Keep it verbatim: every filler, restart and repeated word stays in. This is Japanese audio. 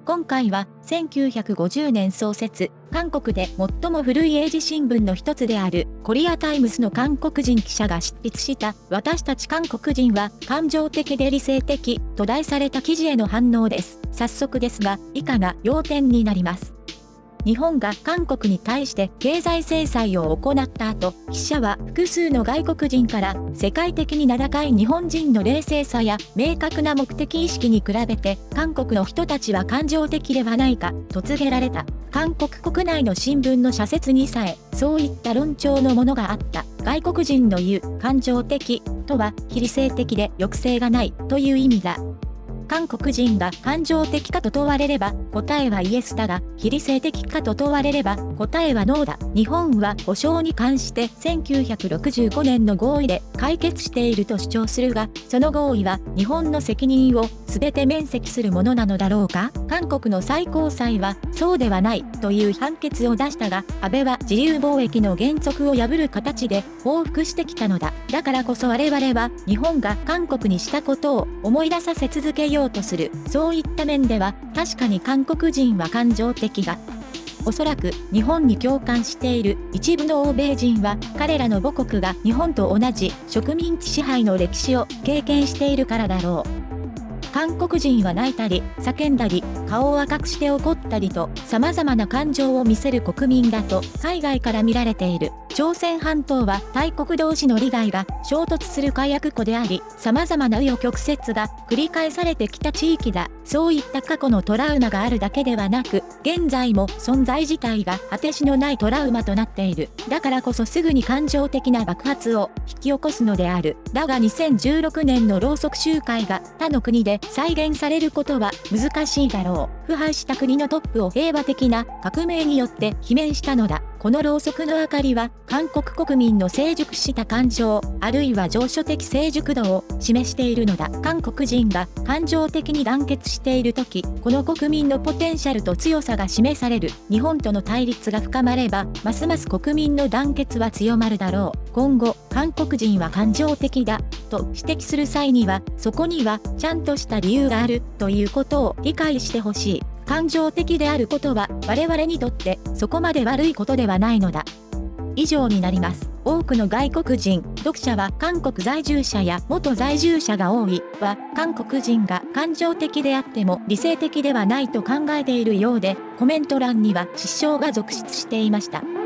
今回はせんきゅうひゃくごじゅうねん創設、韓国で最も古い英字新聞の一つであるコリアタイムスの韓国人記者が執筆した私たち韓国人は感情的で理性的と題された記事への反応です。早速ですが、以下が要点になります。日本が韓国に対して経済制裁を行った後、記者は複数の外国人から世界的に名高い日本人の冷静さや明確な目的意識に比べて韓国の人たちは感情的ではないかと告げられた。韓国国内の新聞の社説にさえそういった論調のものがあった。外国人の言う感情的とは非理性的で抑制がないという意味だ。韓国人が感情的かと問われれば答えはイエスだが、非理性的かと問われれば答えはノーだ。日本は保障に関してせんきゅうひゃくろくじゅうごねんの合意で解決していると主張するが、その合意は日本の責任を全て免責するものなのだろうか。韓国の最高裁はそうではないという判決を出したが、安倍は自由貿易の原則を破る形で報復してきたのだ。だからこそ我々は日本が韓国にしたことを思い出させ続けようとする。そういった面では確かに韓国人は感情的だ。おそらく日本に共感している一部の欧米人は彼らの母国が日本と同じ植民地支配の歴史を経験しているからだろう。韓国人は泣いたり叫んだり顔を赤くして怒ったりと様々な感情を見せる国民だと海外から見られている。朝鮮半島は大国同士の利害が衝突する火薬庫であり、様々な紆余曲折が繰り返されてきた地域だ。そういった過去のトラウマがあるだけではなく、現在も存在自体が果てしのないトラウマとなっている。だからこそすぐに感情的な爆発を引き起こすのである。だがにせんじゅうろくねんのろうそく集会が他の国で再現されることは難しいだろう。腐敗した国のトップを平和的な革命によって罷免したのだ。このろうそくの明かりは韓国国民の成熟した感情、あるいは情緒的成熟度を示しているのだ。韓国人が感情的に団結しているとき、この国民のポテンシャルと強さが示される。日本との対立が深まれば、ますます国民の団結は強まるだろう。今後、韓国人は感情的だと指摘する際には、そこにはちゃんとした理由があるということを理解してほしい。感情的であることは我々にとってそこまで悪いことではないのだ。以上になります。多くの外国人、読者は韓国在住者や元在住者が多いは、韓国人が感情的であっても理性的ではないと考えているようで、コメント欄には失笑が続出していました。